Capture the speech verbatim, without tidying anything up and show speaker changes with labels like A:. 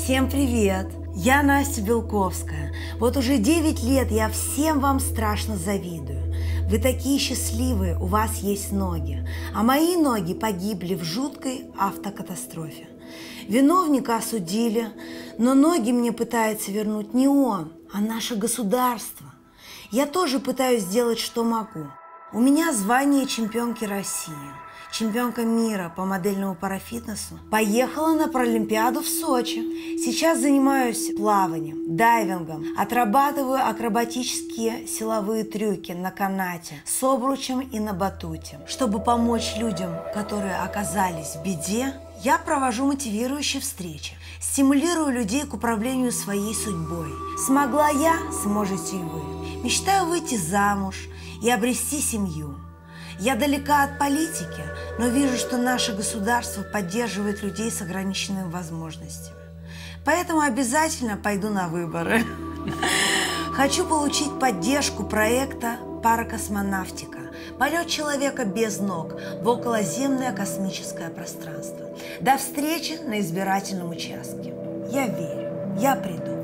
A: Всем привет! Я Настя Белковская. Вот уже девять лет я всем вам страшно завидую. Вы такие счастливые, у вас есть ноги. А мои ноги погибли в жуткой автокатастрофе. Виновника осудили, но ноги мне пытается вернуть не он, а наше государство. Я тоже пытаюсь сделать, что могу. У меня звание чемпионки России, чемпионка мира по модельному парафитнесу. Поехала на Паралимпиаду в Сочи. Сейчас занимаюсь плаванием, дайвингом, отрабатываю акробатические силовые трюки на канате, с обручем и на батуте. Чтобы помочь людям, которые оказались в беде, я провожу мотивирующие встречи, стимулирую людей к управлению своей судьбой. Смогла я, сможете и вы. Мечтаю выйти замуж и обрести семью. Я далека от политики, но вижу, что наше государство поддерживает людей с ограниченными возможностями. Поэтому обязательно пойду на выборы. Хочу получить поддержку проекта «Паракосмонавтика» – полет человека без ног в околоземное космическое пространство. До встречи на избирательном участке. Я верю, я приду.